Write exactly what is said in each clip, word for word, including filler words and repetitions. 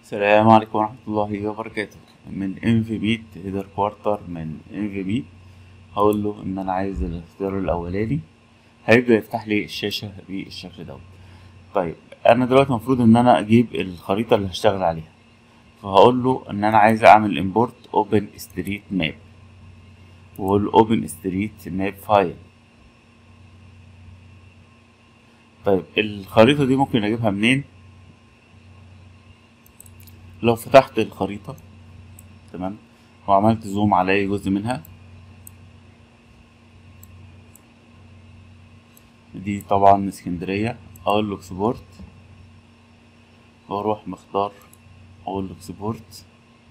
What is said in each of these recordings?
السلام عليكم ورحمة الله وبركاته. من ام في بي هيدر كوارتر من ام في بي. هقول له ان انا عايز الاختيار الاولاني، هيبدأ يفتح لي الشاشة بالشكل دوت. طيب انا دلوقتي المفروض ان انا اجيب الخريطة اللي هشتغل عليها، فهقول له ان انا عايز اعمل امبورت اوبن ستريت ماب، واقول له اوبن ستريت ماب فايل. طيب الخريطة دي ممكن اجيبها منين؟ لو فتحت الخريطة تمام وعملت زوم على اي جزء منها، دي طبعا اسكندرية، اقول له اكسبورت واروح مختار اقول له اكسبورت،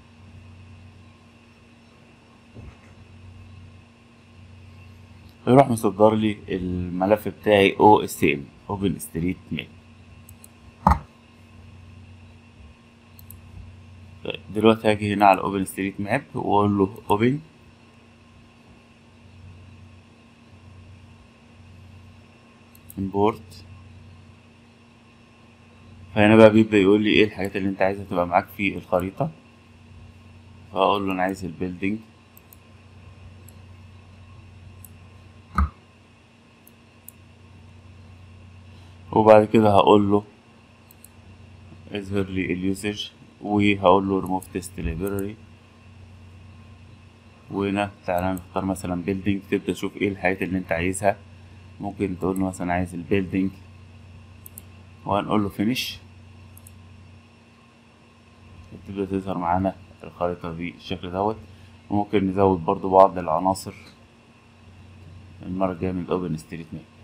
يروح مصدر لي الملف بتاعي او اس ام اوبن ستريت ماب. دلوقتي هاجي هنا على اوبن ستريت ماب واقول له اوبن، امبورت. فهنا بقى بيبدأ يقول لي ايه الحاجات اللي انت عايزها تبقى معاك في الخريطة، فاقول له انا عايز البيلدينج، وبعد كده هقول له اظهر لي اليوسج، وهقول له ريموف تيست لايبراري. وهنا تعالى نختار مثلا بيلدينج، تبدأ تشوف ايه الحاجات اللي انت عايزها. ممكن تقول له مثلا عايز البيلدينج وهنقول له فينيش، تبدأ تظهر معانا الخريطة بالشكل دوت. وممكن نزود برضو بعض العناصر المرة الجاية من اوبن ستريت ماب.